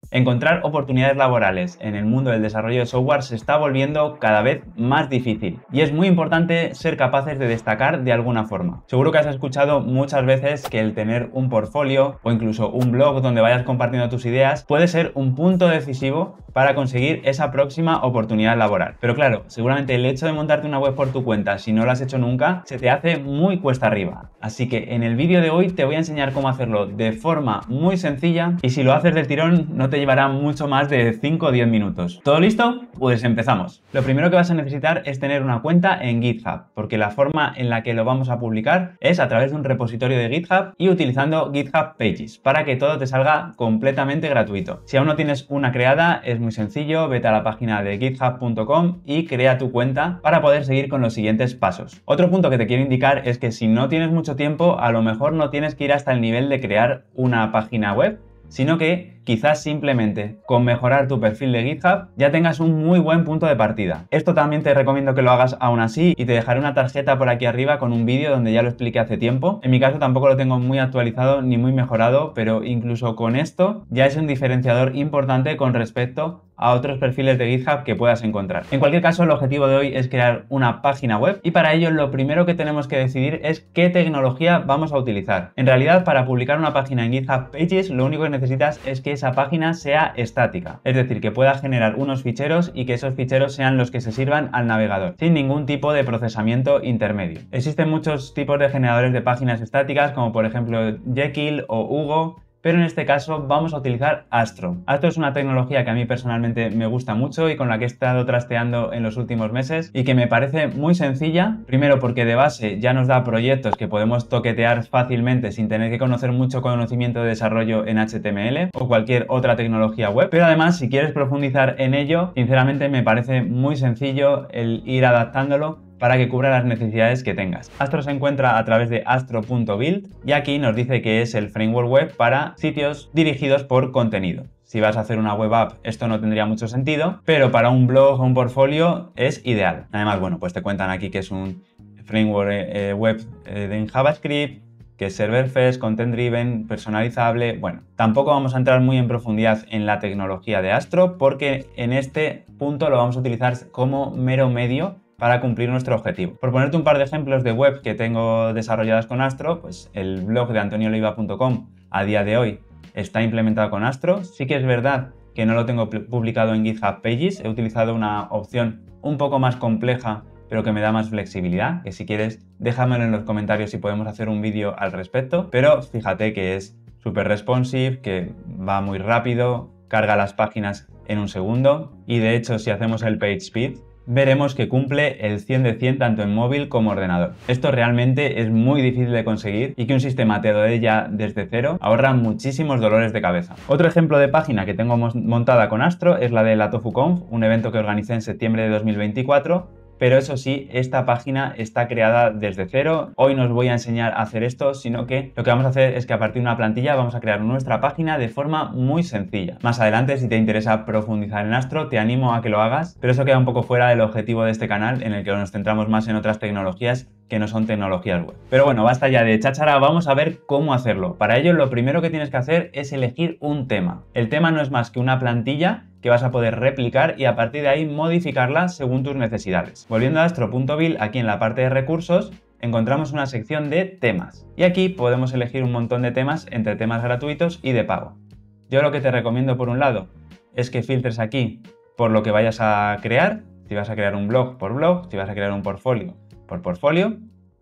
Encontrar oportunidades laborales en el mundo del desarrollo de software se está volviendo cada vez más difícil y es muy importante ser capaces de destacar de alguna forma. Seguro que has escuchado muchas veces que el tener un portfolio o incluso un blog donde vayas compartiendo tus ideas puede ser un punto decisivo para conseguir esa próxima oportunidad laboral. Pero claro, seguramente el hecho de montarte una web por tu cuenta, si no lo has hecho nunca, se te hace muy cuesta arriba. Así que en el vídeo de hoy te voy a enseñar cómo hacerlo de forma muy sencilla y si lo haces del tirón no te llevará mucho más de 5 o 10 minutos. ¿Todo listo? Pues empezamos. Lo primero que vas a necesitar es tener una cuenta en GitHub, porque la forma en la que lo vamos a publicar es a través de un repositorio de GitHub y utilizando GitHub Pages, para que todo te salga completamente gratuito. Si aún no tienes una creada, es muy sencillo, vete a la página de github.com y crea tu cuenta para poder seguir con los siguientes pasos. Otro punto que te quiero indicar es que si no tienes mucho tiempo, a lo mejor no tienes que ir hasta el nivel de crear una página web, sino que quizás simplemente con mejorar tu perfil de GitHub ya tengas un muy buen punto de partida. Esto también te recomiendo que lo hagas aún así y te dejaré una tarjeta por aquí arriba con un vídeo donde ya lo expliqué hace tiempo. En mi caso tampoco lo tengo muy actualizado ni muy mejorado, pero incluso con esto ya es un diferenciador importante con respecto a otros perfiles de GitHub que puedas encontrar. En cualquier caso, el objetivo de hoy es crear una página web y para ello lo primero que tenemos que decidir es qué tecnología vamos a utilizar. En realidad, para publicar una página en GitHub Pages, lo único que necesitas es que esa página sea estática, es decir, que pueda generar unos ficheros y que esos ficheros sean los que se sirvan al navegador, sin ningún tipo de procesamiento intermedio. Existen muchos tipos de generadores de páginas estáticas, como por ejemplo Jekyll o Hugo, pero en este caso vamos a utilizar Astro. Astro es una tecnología que a mí personalmente me gusta mucho y con la que he estado trasteando en los últimos meses y que me parece muy sencilla. Primero porque de base ya nos da proyectos que podemos toquetear fácilmente sin tener que conocer mucho conocimiento de desarrollo en HTML o cualquier otra tecnología web. Pero además, si quieres profundizar en ello, sinceramente me parece muy sencillo el ir adaptándolo para que cubra las necesidades que tengas. Astro se encuentra a través de astro.build y aquí nos dice que es el framework web para sitios dirigidos por contenido. Si vas a hacer una web app, esto no tendría mucho sentido, pero para un blog o un portfolio es ideal. Además, bueno, pues te cuentan aquí que es un framework web en JavaScript, que es server-first, content-driven, personalizable. Bueno, tampoco vamos a entrar muy en profundidad en la tecnología de Astro porque en este punto lo vamos a utilizar como mero medio para cumplir nuestro objetivo. Por ponerte un par de ejemplos de web que tengo desarrolladas con Astro, pues el blog de antonioliva.com a día de hoy está implementado con Astro. Sí que es verdad que no lo tengo publicado en GitHub Pages, he utilizado una opción un poco más compleja pero que me da más flexibilidad, que si quieres déjamelo en los comentarios si podemos hacer un vídeo al respecto, pero fíjate que es súper responsive, que va muy rápido, carga las páginas en un segundo y de hecho si hacemos el page speed veremos que cumple el 100 de 100 tanto en móvil como ordenador. Esto realmente es muy difícil de conseguir y que un sistema te lo dé ya desde cero ahorra muchísimos dolores de cabeza. Otro ejemplo de página que tengo montada con Astro es la de la TofuConf, un evento que organicé en septiembre de 2024. Pero eso sí, esta página está creada desde cero. Hoy no os voy a enseñar a hacer esto, sino que lo que vamos a hacer es que a partir de una plantilla vamos a crear nuestra página de forma muy sencilla. Más adelante, si te interesa profundizar en Astro, te animo a que lo hagas, pero eso queda un poco fuera del objetivo de este canal, en el que nos centramos más en otras tecnologías que no son tecnologías web. Pero bueno, basta ya de cháchara, vamos a ver cómo hacerlo. Para ello, lo primero que tienes que hacer es elegir un tema. El tema no es más que una plantilla que vas a poder replicar y a partir de ahí modificarla según tus necesidades. Volviendo a astro.build, aquí en la parte de recursos encontramos una sección de temas y aquí podemos elegir un montón de temas entre temas gratuitos y de pago. Yo lo que te recomiendo por un lado es que filtres aquí por lo que vayas a crear, si vas a crear un blog por blog, si vas a crear un portfolio por portfolio.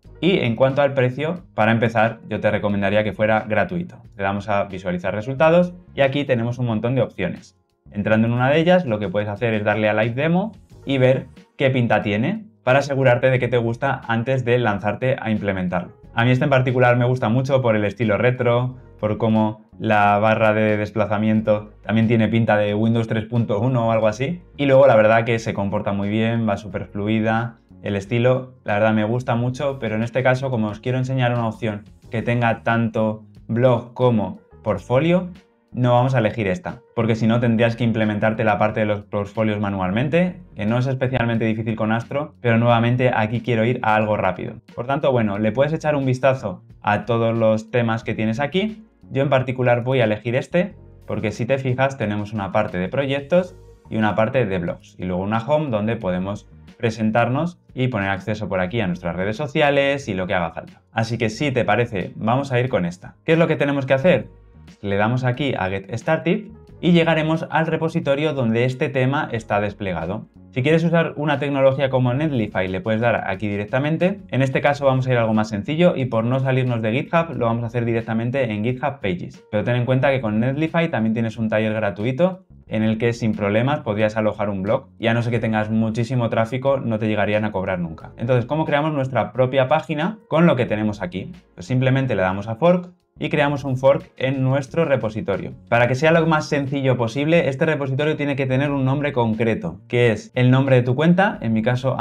Y en cuanto al precio, para empezar, yo te recomendaría que fuera gratuito. Le damos a visualizar resultados y aquí tenemos un montón de opciones. Entrando en una de ellas, lo que puedes hacer es darle a Live Demo y ver qué pinta tiene para asegurarte de que te gusta antes de lanzarte a implementarlo. A mí este en particular me gusta mucho por el estilo retro, por cómo la barra de desplazamiento también tiene pinta de Windows 3.1 o algo así. Y luego la verdad que se comporta muy bien, va súper fluida. El estilo, la verdad me gusta mucho, pero en este caso, como os quiero enseñar una opción que tenga tanto blog como portfolio, no vamos a elegir esta, porque si no tendrías que implementarte la parte de los portfolios manualmente, que no es especialmente difícil con Astro, pero nuevamente aquí quiero ir a algo rápido. Por tanto, bueno, le puedes echar un vistazo a todos los temas que tienes aquí. Yo en particular voy a elegir este porque si te fijas tenemos una parte de proyectos y una parte de blogs y luego una home donde podemos presentarnos y poner acceso por aquí a nuestras redes sociales y lo que haga falta. Así que si te parece, vamos a ir con esta. ¿Qué es lo que tenemos que hacer? Le damos aquí a Get Started y llegaremos al repositorio donde este tema está desplegado. Si quieres usar una tecnología como Netlify, le puedes dar aquí directamente. En este caso vamos a ir a algo más sencillo y por no salirnos de GitHub lo vamos a hacer directamente en GitHub Pages. Pero ten en cuenta que con Netlify también tienes un taller gratuito en el que sin problemas podrías alojar un blog y a no ser que tengas muchísimo tráfico no te llegarían a cobrar nunca. Entonces, ¿cómo creamos nuestra propia página con lo que tenemos aquí? Pues simplemente le damos a Fork y creamos un fork en nuestro repositorio. Para que sea lo más sencillo posible, este repositorio tiene que tener un nombre concreto, que es el nombre de tu cuenta, en mi caso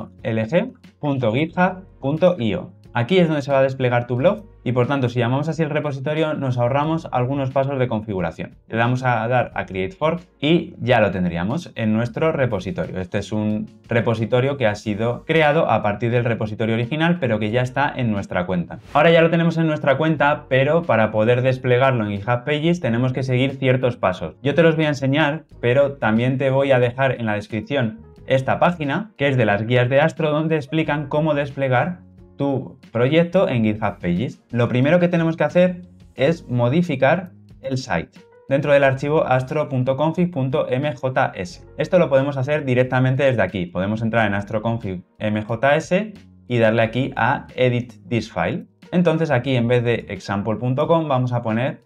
antoniolg.github.io. Aquí es donde se va a desplegar tu blog y por tanto si llamamos así el repositorio nos ahorramos algunos pasos de configuración. Le damos a dar a Create Fork y ya lo tendríamos en nuestro repositorio. Este es un repositorio que ha sido creado a partir del repositorio original pero que ya está en nuestra cuenta. Ahora ya lo tenemos en nuestra cuenta, pero para poder desplegarlo en GitHub Pages tenemos que seguir ciertos pasos. Yo te los voy a enseñar, pero también te voy a dejar en la descripción esta página que es de las guías de Astro donde explican cómo desplegar tu proyecto en GitHub Pages. Lo primero que tenemos que hacer es modificar el site dentro del archivo astro.config.mjs. Esto lo podemos hacer directamente desde aquí. Podemos entrar en astro.config.mjs y darle aquí a Edit this file. Entonces aquí en vez de example.com vamos a poner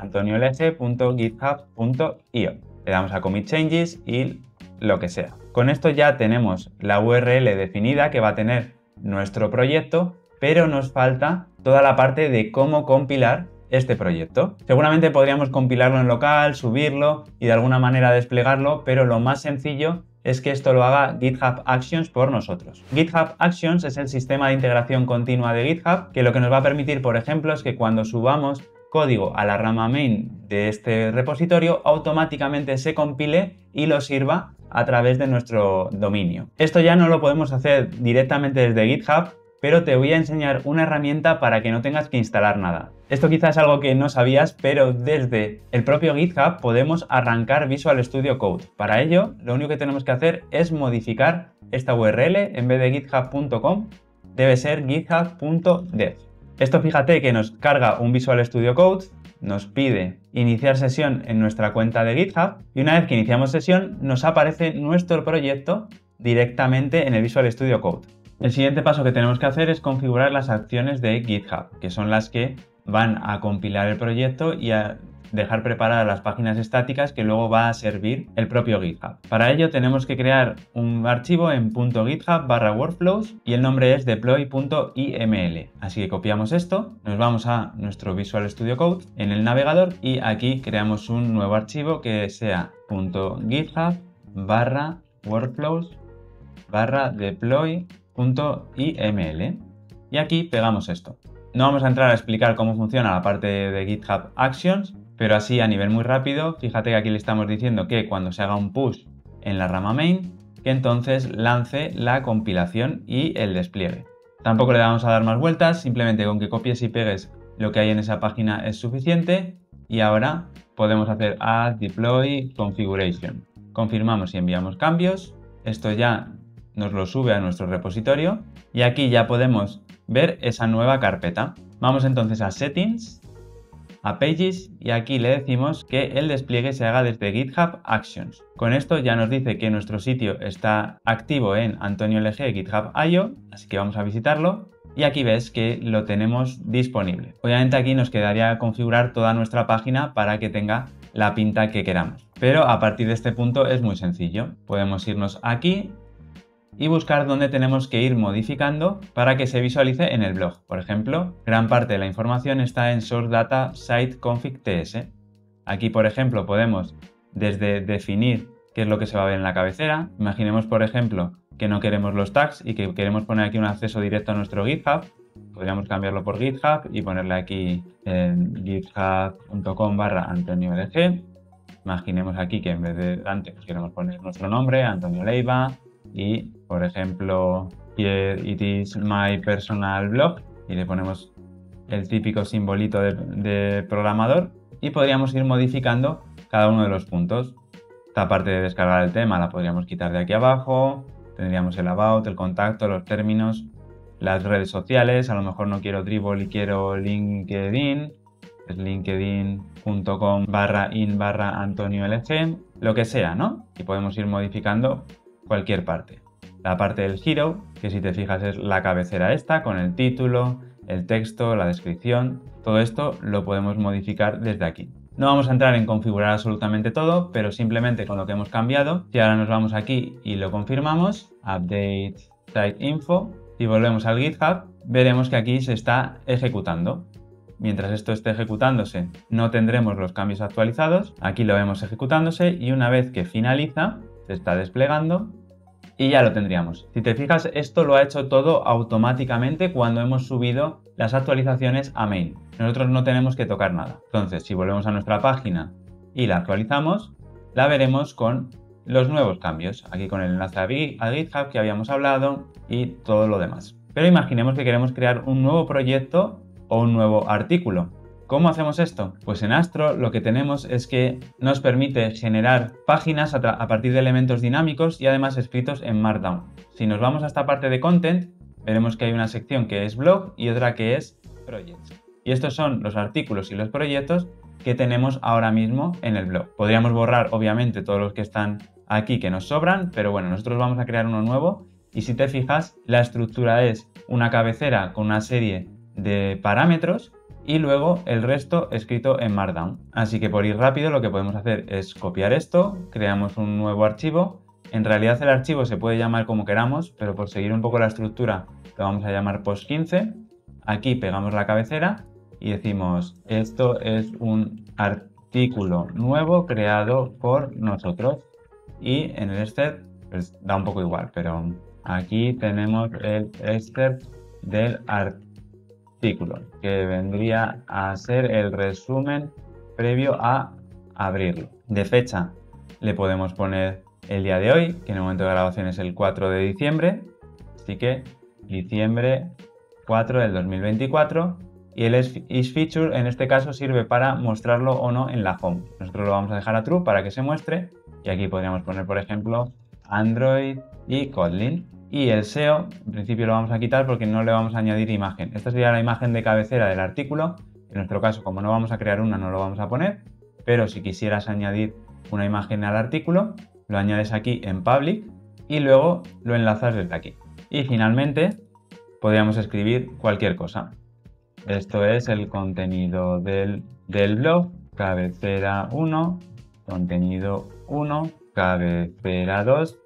antoniolg.github.io. Le damos a Commit Changes y lo que sea. Con esto ya tenemos la URL definida que va a tener nuestro proyecto, pero nos falta toda la parte de cómo compilar este proyecto. Seguramente podríamos compilarlo en local, subirlo y de alguna manera desplegarlo, pero lo más sencillo es que esto lo haga GitHub Actions por nosotros. GitHub Actions es el sistema de integración continua de GitHub que lo que nos va a permitir, por ejemplo, es que cuando subamos código a la rama main de este repositorio, automáticamente se compile y lo sirva a través de nuestro dominio. Esto ya no lo podemos hacer directamente desde GitHub, pero te voy a enseñar una herramienta para que no tengas que instalar nada. Esto quizás es algo que no sabías, pero desde el propio GitHub podemos arrancar Visual Studio Code. Para ello, lo único que tenemos que hacer es modificar esta URL. En vez de github.com, debe ser github.dev. Esto fíjate que nos carga un Visual Studio Code, nos pide iniciar sesión en nuestra cuenta de GitHub y una vez que iniciamos sesión nos aparece nuestro proyecto directamente en el Visual Studio Code. El siguiente paso que tenemos que hacer es configurar las acciones de GitHub, que son las que van a compilar el proyecto y a dejar preparadas las páginas estáticas que luego va a servir el propio GitHub. Para ello tenemos que crear un archivo en .github/workflows y el nombre es deploy.iml. Así que copiamos esto, nos vamos a nuestro Visual Studio Code en el navegador y aquí creamos un nuevo archivo que sea .github/workflows/deploy.iml y aquí pegamos esto. No vamos a entrar a explicar cómo funciona la parte de GitHub Actions, pero así a nivel muy rápido, fíjate que aquí le estamos diciendo que cuando se haga un push en la rama main, que entonces lance la compilación y el despliegue. Tampoco le vamos a dar más vueltas, simplemente con que copies y pegues lo que hay en esa página es suficiente y ahora podemos hacer add deploy configuration. Confirmamos y enviamos cambios, esto ya nos lo sube a nuestro repositorio y aquí ya podemos ver esa nueva carpeta. Vamos entonces a Settings, a Pages y aquí le decimos que el despliegue se haga desde GitHub Actions. Con esto ya nos dice que nuestro sitio está activo en antoniolg GitHub.io, así que vamos a visitarlo y aquí ves que lo tenemos disponible. Obviamente aquí nos quedaría configurar toda nuestra página para que tenga la pinta que queramos, pero a partir de este punto es muy sencillo. Podemos irnos aquí y buscar dónde tenemos que ir modificando para que se visualice en el blog. Por ejemplo, gran parte de la información está en Source Data Site Config TS. Aquí, por ejemplo, podemos desde definir qué es lo que se va a ver en la cabecera. Imaginemos, por ejemplo, que no queremos los tags y que queremos poner aquí un acceso directo a nuestro GitHub. Podríamos cambiarlo por GitHub y ponerle aquí en github.com/antoniolg. Imaginemos aquí que en vez de Dante pues queremos poner nuestro nombre, Antonio Leiva. Y, por ejemplo, here it is my personal blog y le ponemos el típico simbolito de programador y podríamos ir modificando cada uno de los puntos. Esta parte de descargar el tema la podríamos quitar de aquí abajo. Tendríamos el about, el contacto, los términos, las redes sociales. A lo mejor no quiero Dribbble y quiero LinkedIn. Es linkedin.com/in/AntonioLG, lo que sea, ¿no? Y podemos ir modificando cualquier parte. La parte del hero, que si te fijas es la cabecera esta, con el título, el texto, la descripción. Todo esto lo podemos modificar desde aquí. No vamos a entrar en configurar absolutamente todo, pero simplemente con lo que hemos cambiado, si ahora nos vamos aquí y lo confirmamos, update site info, y volvemos al GitHub, veremos que aquí se está ejecutando. Mientras esto esté ejecutándose, no tendremos los cambios actualizados. Aquí lo vemos ejecutándose y una vez que finaliza, se está desplegando y ya lo tendríamos. Si te fijas, esto lo ha hecho todo automáticamente cuando hemos subido las actualizaciones a main. Nosotros no tenemos que tocar nada. Entonces, si volvemos a nuestra página y la actualizamos, la veremos con los nuevos cambios. Aquí con el enlace a GitHub que habíamos hablado y todo lo demás. Pero imaginemos que queremos crear un nuevo proyecto o un nuevo artículo. ¿Cómo hacemos esto? Pues en Astro lo que tenemos es que nos permite generar páginas a partir de elementos dinámicos y además escritos en Markdown. Si nos vamos a esta parte de Content, veremos que hay una sección que es Blog y otra que es Projects. Y estos son los artículos y los proyectos que tenemos ahora mismo en el blog. Podríamos borrar obviamente todos los que están aquí que nos sobran, pero bueno, nosotros vamos a crear uno nuevo y si te fijas, la estructura es una cabecera con una serie de parámetros y luego el resto escrito en Markdown. Así que por ir rápido lo que podemos hacer es copiar esto, creamos un nuevo archivo. En realidad el archivo se puede llamar como queramos, pero por seguir un poco la estructura lo vamos a llamar post15. Aquí pegamos la cabecera y decimos esto es un artículo nuevo creado por nosotros y en el excerpt pues da un poco igual, pero aquí tenemos el excerpt del artículo que vendría a ser el resumen previo a abrirlo. De fecha le podemos poner el día de hoy, que en el momento de grabación es el 4 de diciembre, así que diciembre 4 del 2024 y el isFeature en este caso sirve para mostrarlo o no en la home. Nosotros lo vamos a dejar a true para que se muestre y aquí podríamos poner por ejemplo Android y Kotlin. Y el SEO, en principio lo vamos a quitar porque no le vamos a añadir imagen. Esta sería la imagen de cabecera del artículo. En nuestro caso, como no vamos a crear una, no lo vamos a poner. Pero si quisieras añadir una imagen al artículo, lo añades aquí en Public y luego lo enlazas desde aquí. Y finalmente, podríamos escribir cualquier cosa. Esto es el contenido del blog, cabecera 1, contenido 1, cabecera 2,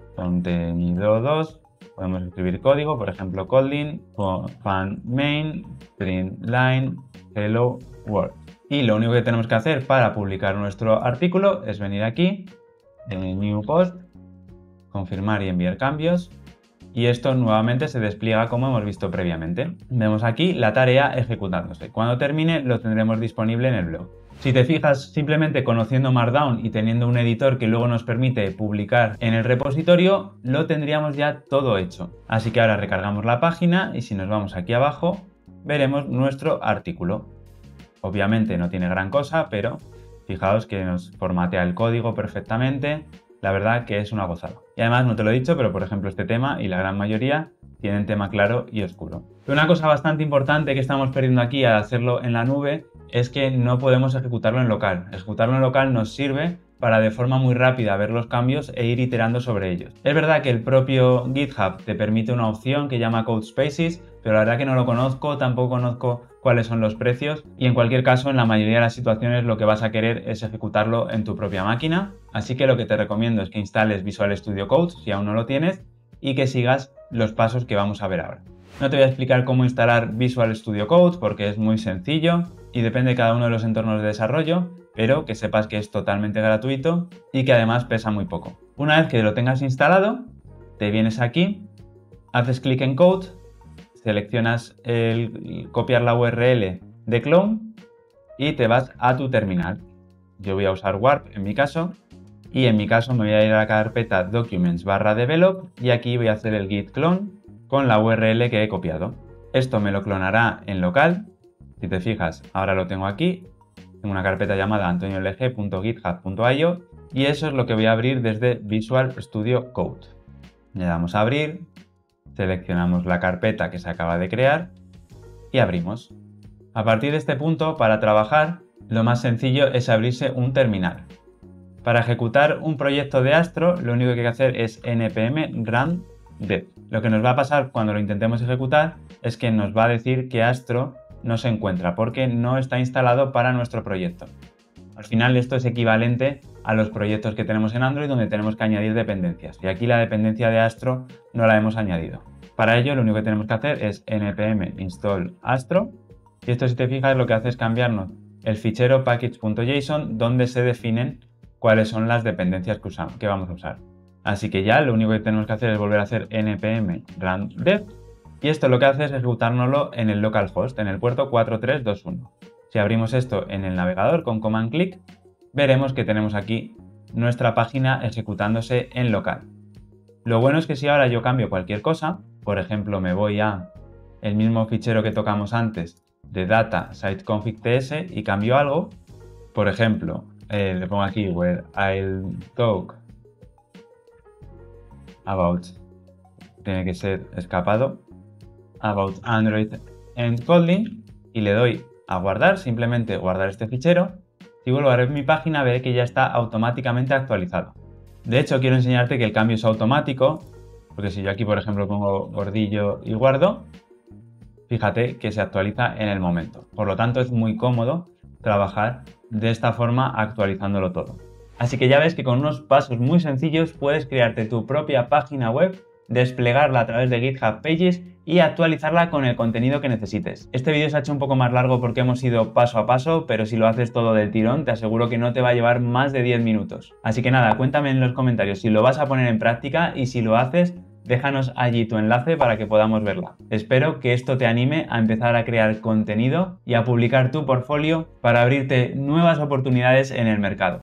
contenido 2, podemos escribir código, por ejemplo Kotlin, fan main, print line, hello world. Y lo único que tenemos que hacer para publicar nuestro artículo es venir aquí, en new post, confirmar y enviar cambios. Y esto nuevamente se despliega como hemos visto previamente. Vemos aquí la tarea ejecutándose. Cuando termine lo tendremos disponible en el blog. Si te fijas, simplemente conociendo Markdown y teniendo un editor que luego nos permite publicar en el repositorio, lo tendríamos ya todo hecho. Así que ahora recargamos la página y si nos vamos aquí abajo, veremos nuestro artículo. Obviamente no tiene gran cosa, pero fijaos que nos formatea el código perfectamente. La verdad que es una gozada. Y además, no te lo he dicho, pero por ejemplo este tema y la gran mayoría tienen tema claro y oscuro. Pero una cosa bastante importante que estamos perdiendo aquí al hacerlo en la nube es que no podemos ejecutarlo en local. Ejecutarlo en local nos sirve para de forma muy rápida ver los cambios e ir iterando sobre ellos. Es verdad que el propio GitHub te permite una opción que llama Codespaces, pero la verdad que no lo conozco, tampoco conozco cuáles son los precios y en cualquier caso en la mayoría de las situaciones lo que vas a querer es ejecutarlo en tu propia máquina. Así que lo que te recomiendo es que instales Visual Studio Code si aún no lo tienes y que sigas los pasos que vamos a ver ahora. No te voy a explicar cómo instalar Visual Studio Code porque es muy sencillo y depende de cada uno de los entornos de desarrollo, pero que sepas que es totalmente gratuito y que además pesa muy poco. Una vez que lo tengas instalado, te vienes aquí, haces clic en Code, seleccionas el copiar la URL de clone y te vas a tu terminal. Yo voy a usar Warp en mi caso y en mi caso me voy a ir a la carpeta documents/develop y aquí voy a hacer el git clone con la URL que he copiado. Esto me lo clonará en local. Si te fijas, ahora lo tengo aquí Tengo una carpeta llamada antoniolg.github.io y eso es lo que voy a abrir desde Visual Studio Code. Le damos a abrir, seleccionamos la carpeta que se acaba de crear y abrimos. A partir de este punto, para trabajar, lo más sencillo es abrirse un terminal. Para ejecutar un proyecto de Astro, lo único que hay que hacer es npm run dev. Lo que nos va a pasar cuando lo intentemos ejecutar es que nos va a decir que Astro no se encuentra porque no está instalado para nuestro proyecto. Al final esto es equivalente a los proyectos que tenemos en Android donde tenemos que añadir dependencias y aquí la dependencia de Astro no la hemos añadido. Para ello lo único que tenemos que hacer es npm install astro y esto, si te fijas, lo que hace es cambiarnos el fichero package.json donde se definen cuáles son las dependencias que vamos a usar. Así que ya lo único que tenemos que hacer es volver a hacer npm run dev y esto lo que hace es ejecutárnoslo en el localhost, en el puerto 4321. Si abrimos esto en el navegador con command click, veremos que tenemos aquí nuestra página ejecutándose en local. Lo bueno es que si ahora yo cambio cualquier cosa, por ejemplo me voy a el mismo fichero que tocamos antes de data siteconfig.ts y cambio algo, por ejemplo, le pongo aquí where I'll talk about, tiene que ser escapado, about Android and Kotlin y le doy a guardar, simplemente guardar este fichero. Si vuelvo a ver mi página, veré que ya está automáticamente actualizado. De hecho, quiero enseñarte que el cambio es automático, porque si yo aquí, por ejemplo, pongo gordillo y guardo, fíjate que se actualiza en el momento. Por lo tanto, es muy cómodo trabajar de esta forma actualizándolo todo. Así que ya ves que con unos pasos muy sencillos puedes crearte tu propia página web, desplegarla a través de GitHub Pages y actualizarla con el contenido que necesites. Este vídeo se ha hecho un poco más largo porque hemos ido paso a paso, pero si lo haces todo del tirón, te aseguro que no te va a llevar más de 10 minutos. Así que nada, cuéntame en los comentarios si lo vas a poner en práctica y si lo haces, déjanos allí tu enlace para que podamos verla. Espero que esto te anime a empezar a crear contenido y a publicar tu portfolio para abrirte nuevas oportunidades en el mercado.